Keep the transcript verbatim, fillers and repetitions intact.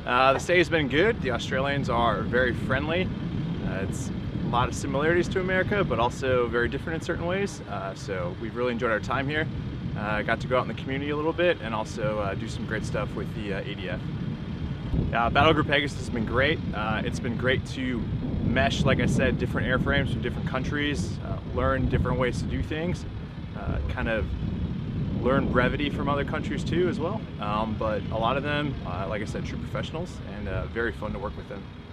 Uh, the stay has been good. The Australians are very friendly. Uh, it's a lot of similarities to America, but also very different in certain ways. Uh, so we've really enjoyed our time here. Uh, got to go out in the community a little bit and also uh, do some great stuff with the uh, A D F. Uh, Battle Group Pegasus has been great. Uh, it's been great to mesh, like I said, different airframes from different countries, uh, learn different ways to do things, uh, kind of learn brevity from other countries too as well. Um, but a lot of them, uh, like I said, true professionals, and uh, very fun to work with them.